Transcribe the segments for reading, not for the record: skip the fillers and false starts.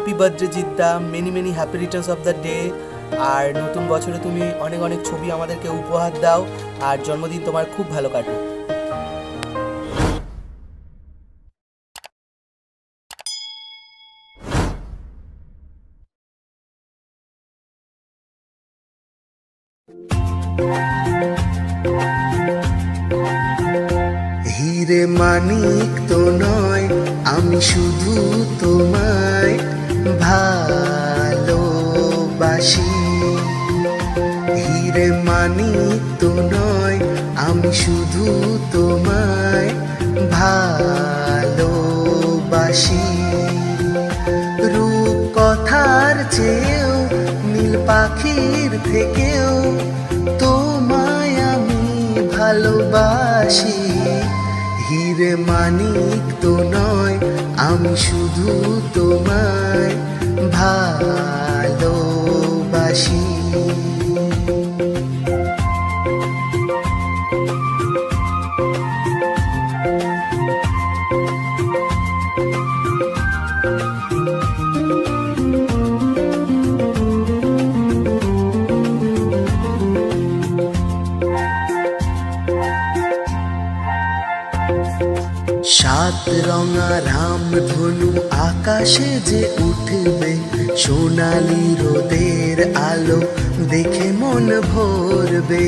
Happy birthday জিদ্দা, many many happy returns of the day. আর নতুন বছরে তুমি অনেক অনেক ছবি আমাদেরকে উপহার দাও, আর জন্মদিন তোমার খুব ভালো কাটুক। হিরে মানিক তো নয়, আমি শুধু তোমায় ভালোবাসি। হিরে মানিক তো নয়, আমি শুধু তোমায় ভালোবাসি। রূপ কথার চেয়েও, নীল পাখির থেকেও তোমায় আমি ভালোবাসি। হিরে মানিক তো নয়, আমি শুধু তোমায় ভালোবাসি। সাত রঙা রামধনু আকাশে যে উঠবে, সোনালি রোদের আলো দেখে মন ভরবে।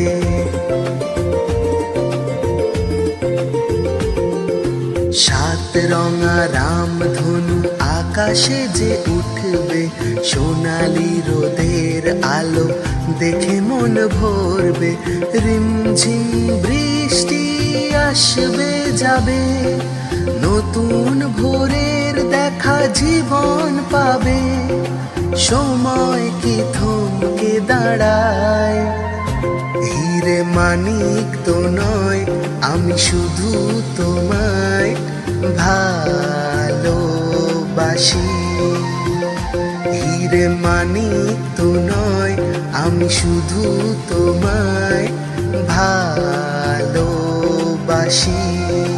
সাত রঙা রামধনু আকাশে যে উঠবে, সোনালি রোদের আলো দেখে মন ভরবে। রিমঝিম বৃষ্টি আসবে যাবে, নতুন ভোরের দেখা জীবন পাবে। সময় কি থমকে দাঁড়ায়? হিরে মানিক তো নয়, আমি শুধু তোমায় ভালোবাসি। হিরে মানিক তো নয়, আমি শুধু তোমায় ভালোবাসি।